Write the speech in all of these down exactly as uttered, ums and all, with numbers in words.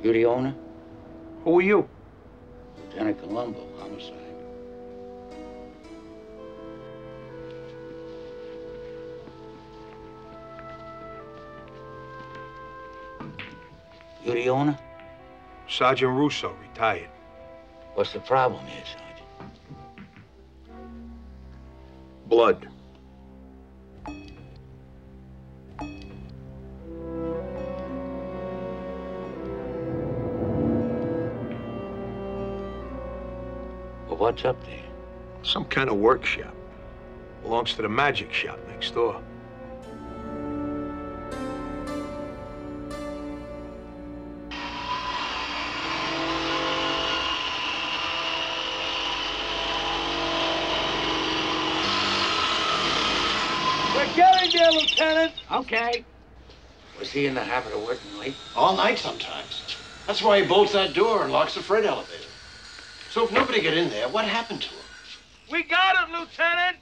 You the owner? Who are you? Lieutenant Columbo, homicide. You the owner? Sergeant Russo, retired. What's the problem here, Sergeant? Blood. Well, what's up there? Some kind of workshop. Belongs to the magic shop next door. We're getting there, Lieutenant. Okay. Was he in the habit of working late? All night sometimes. That's why he bolts that door and locks the freight elevator. So if nobody get in there, what happened to him? We got it, Lieutenant.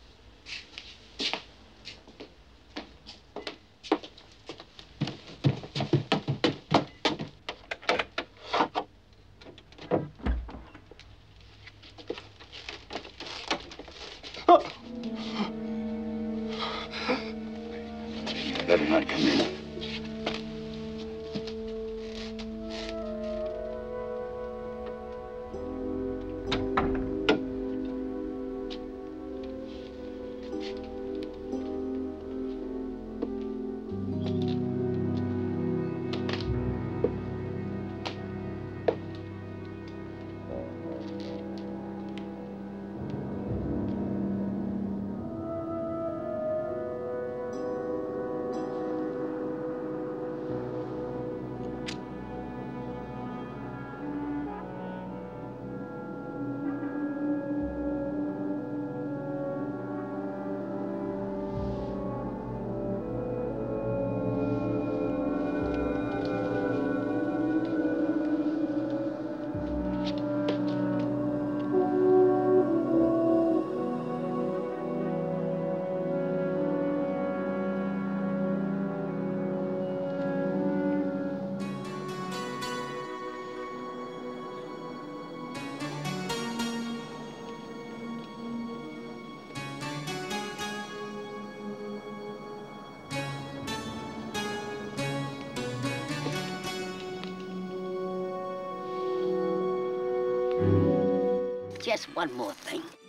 Better not come in. Just one more thing.